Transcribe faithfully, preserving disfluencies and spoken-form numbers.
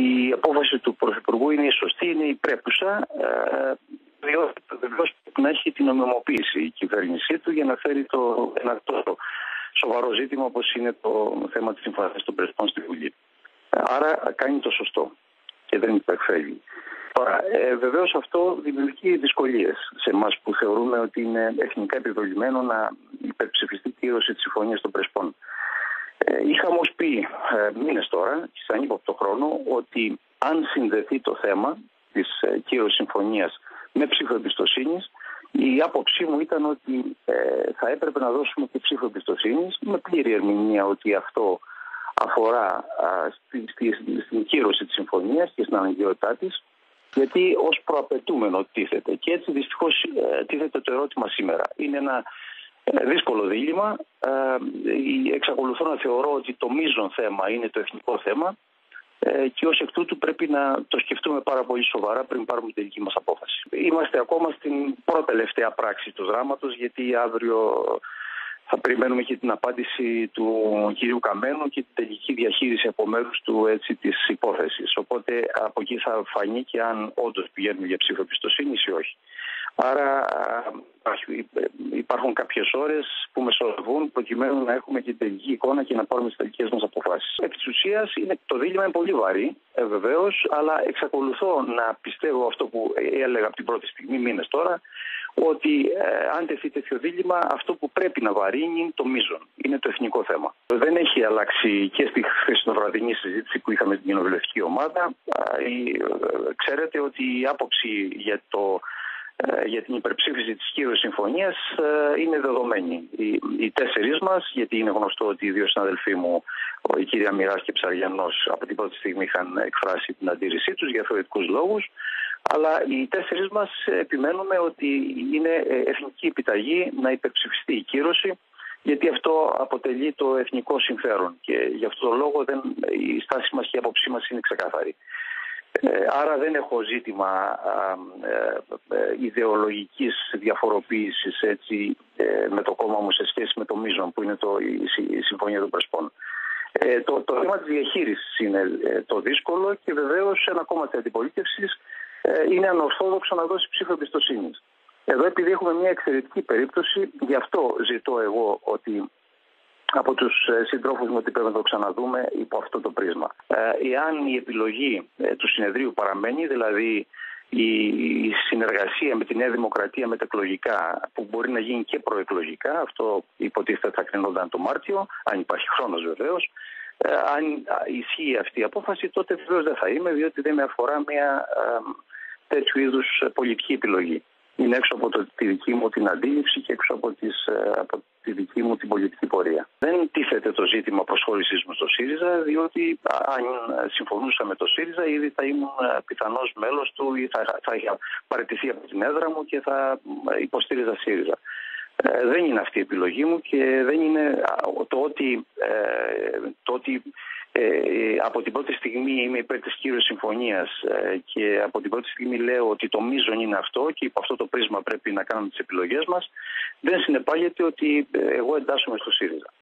Η απόφαση του Πρωθυπουργού είναι η σωστή, είναι η πρέπουσα, διότι βεβαίως πρέπει να έχει την νομιμοποίηση η κυβέρνησή του για να φέρει το, ένα τόσο σοβαρό ζήτημα όπως είναι το θέμα της συμφωνίας των Πρεσπών στη Βουλή. Άρα κάνει το σωστό και δεν υπερφεύγει. Τώρα, ε, βεβαίως αυτό δημιουργεί δυσκολίες σε εμάς που θεωρούμε ότι είναι εθνικά επιβεβλημένο να υπερψηφιστεί κύρωση της συμφωνίας των Πρεσπών. Ε, είχαμε ως πει ε, μήνες τώρα, σε ανύποπτο χρόνο, ότι αν συνδεθεί το θέμα της ε, κύρωσης συμφωνίας με ψήφο εμπιστοσύνης, η άποψή μου ήταν ότι ε, θα έπρεπε να δώσουμε και ψήφο εμπιστοσύνης με πλήρη ερμηνεία ότι αυτό αφορά α, στη, στη, στην κύρωση της συμφωνίας και στην αναγκαιότητά της, γιατί ως προαπαιτούμενο τίθεται. Και έτσι δυστυχώς ε, τίθεται το ερώτημα σήμερα. Είναι ένα ε, δύσκολο δίλημμα. Ε, εξακολουθώ να θεωρώ ότι το μείζον θέμα είναι το εθνικό θέμα ε, και ως εκ τούτου πρέπει να το σκεφτούμε πάρα πολύ σοβαρά πριν πάρουμε την τελική μας απόφαση. Είμαστε ακόμα στην πρώτη τελευταία πράξη του δράματος, γιατί αύριο θα περιμένουμε και την απάντηση του κυρίου Καμένου και την τελική διαχείριση από μέρους του έτσι, της υπόθεσης. Οπότε από εκεί θα φανεί και αν όντως πηγαίνουμε για ψήφο εμπιστοσύνης ή όχι. Άρα υπάρχουν κάποιες ώρες που μεσολαβούν προκειμένου να έχουμε και την τελική εικόνα και να πάρουμε τις τελικές μας αποφάσεις. Επί της ουσίας είναι, το δίλημμα είναι πολύ βαρύ, ε, βεβαίως, αλλά εξακολουθώ να πιστεύω αυτό που έλεγα από την πρώτη στιγμή, μήνες τώρα, ότι ε, αν τεθεί τέτοιο δίλημμα, αυτό που πρέπει να βαρύνει είναι το μείζον. Είναι το εθνικό θέμα. Δεν έχει αλλάξει και στη χθεσινοβραδινή συζήτηση που είχαμε στην κοινοβουλευτική ομάδα. Ε, ε, ξέρετε ότι η άποψη για, το, ε, για την υπερψήφιση της κύρωσης συμφωνίας ε, είναι δεδομένη. Οι, οι τέσσερις μας, γιατί είναι γνωστό ότι οι δύο συναδελφοί μου, η κυρία Μοιράς και Ψαριανός, από την πρώτη στιγμή είχαν εκφράσει την αντίρρησή τους για θεωρητικούς λόγους. Αλλά οι τέσσερις μας επιμένουμε ότι είναι εθνική επιταγή να υπερψηφιστεί η κύρωση, γιατί αυτό αποτελεί το εθνικό συμφέρον και γι' αυτό το λόγο δεν, η στάση μας και η άποψή μας είναι ξεκάθαρη. Άρα δεν έχω ζήτημα α, ε, ιδεολογικής διαφοροποίησης έτσι, ε, με το κόμμα μου σε σχέση με το μείζον που είναι το, η, η Συμφωνία των Πρεσπών. Ε, το, το θέμα της διαχείρισης είναι ε, το δύσκολο και βεβαίως ένα κόμμα της αντιπολίτευσης είναι ανορθόδοξο να δώσει ψήφο εμπιστοσύνης. Εδώ επειδή έχουμε μια εξαιρετική περίπτωση, γι' αυτό ζητώ εγώ ότι από τους συντρόφους μου ότι πρέπει να το ξαναδούμε υπό αυτό το πρίσμα. Ε, εάν η επιλογή ε, του συνεδρίου παραμένει, δηλαδή η, η συνεργασία με τη Νέα Δημοκρατία μετεκλογικά, που μπορεί να γίνει και προεκλογικά, αυτό υποτίθεται θα κρινόταν το Μάρτιο, αν υπάρχει χρόνος βεβαίως. Ε, αν ισχύει αυτή η απόφαση, τότε βεβαίως δεν θα είμαι, διότι δεν με αφορά μια ε, τέτοιου είδους πολιτική επιλογή. Είναι έξω από το, τη δική μου την αντίληψη και έξω από, τις, από τη δική μου την πολιτική πορεία. Δεν τίθεται το ζήτημα προσχώρησής μου στο ΣΥΡΙΖΑ, διότι αν συμφωνούσα με το ΣΥΡΙΖΑ ήδη θα ήμουν πιθανός μέλος του ή θα, θα είχα παραιτηθεί από την έδρα μου και θα υποστήριζα ΣΥΡΙΖΑ. Ε, δεν είναι αυτή η επιλογή μου και δεν είναι το ότι, ε, το ότι ε, από την πρώτη στιγμή είμαι υπέρ της κύρωσης συμφωνίας ε, και από την πρώτη στιγμή λέω ότι το μείζον είναι αυτό και υπό αυτό το πρίσμα πρέπει να κάνουμε τις επιλογές μας, δεν συνεπάγεται ότι εγώ εντάσσομαι στο ΣΥΡΙΖΑ.